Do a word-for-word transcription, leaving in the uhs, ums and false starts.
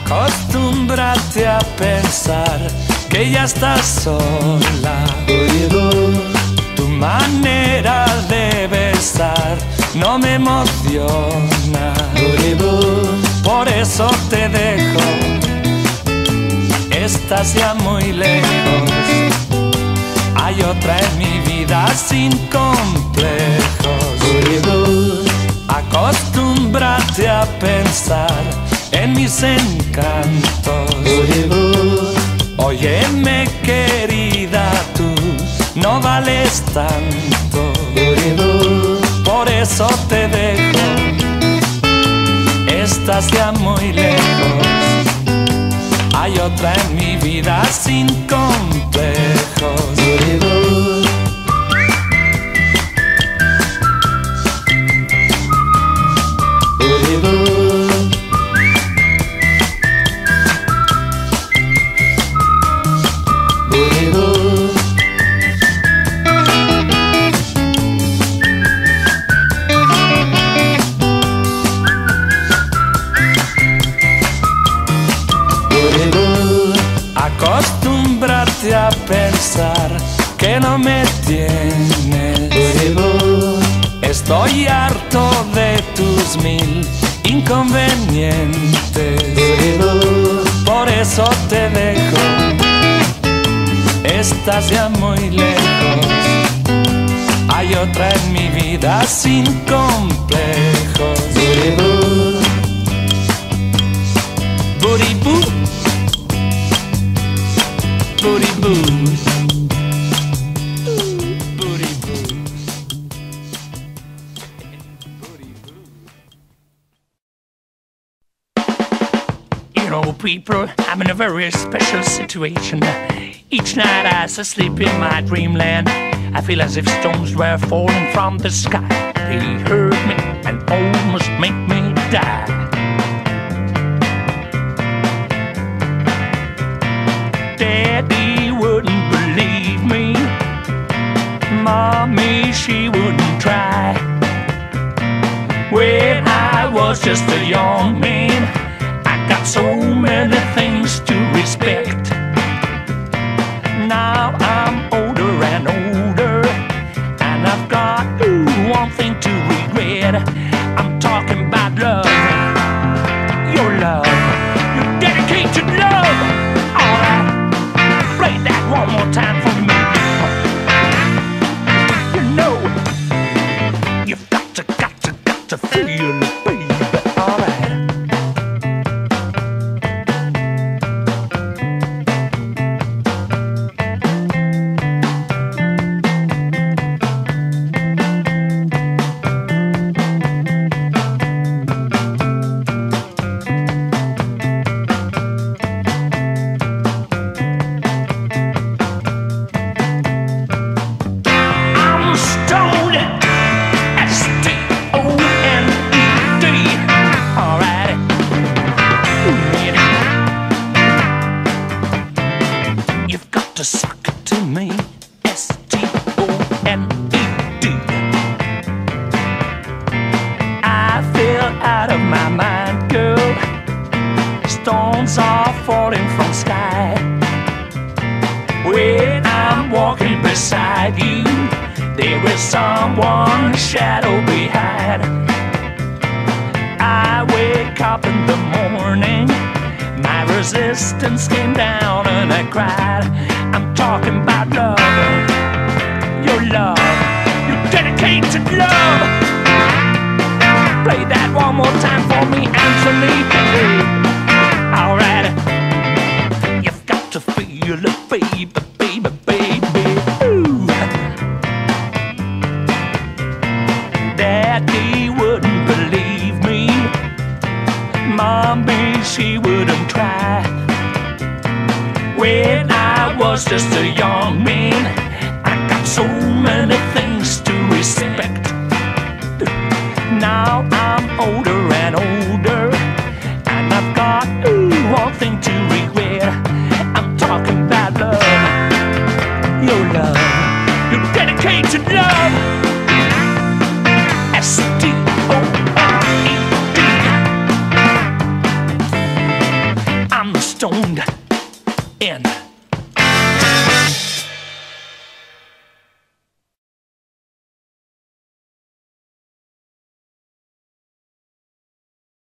Acostúmbrate a pensar que ya estás sola. Tu manera de besar no me emociona. Por eso te dejo, estás ya muy lejos. Hay otra en mi vida sin complejos. Acostúmbrate a pensar en mis encantos. Óyeme, querida, tú no vales tanto. Por eso te dejo, estás ya muy lejos. Hay otra en mi vida sin complejos. Acostúmbrate a pensar que no me tienes. Estoy harto de tus mil inconvenientes. Por eso te dejo, estás ya muy lejos. Hay otra en mi vida sin complejos. Booty boo, booty boo, booty boo. You know, people, I'm in a very special situation. Each night as I sleep in my dreamland, I feel as if stones were falling from the sky. They hurt me and almost make me die. Daddy wouldn't believe me, Mommy, she wouldn't try. When I was just a young man, I got so many things to respect. Now I'm older and older, and I've got ooh, one thing to regret. I'm talking about love, your love, your dedicated love. Alright, play that one more time for me. You know, you've got to, got to, got to feel it, baby. Alright. Suck it to me, S T O N E D. I feel out of my mind, girl. Stones are falling from sky. When I'm walking beside you, there is someone shadow behind. I wake up in the morning, my resistance came down and I cried. I'm talking about love, your love, your dedicated love. Play that one more time for me, Anthony. Alright, you've got to feel it, baby, baby, baby. Ooh. Daddy wouldn't believe me, Mommy, she wouldn't try. When I was just a young man, I got so many things to respect.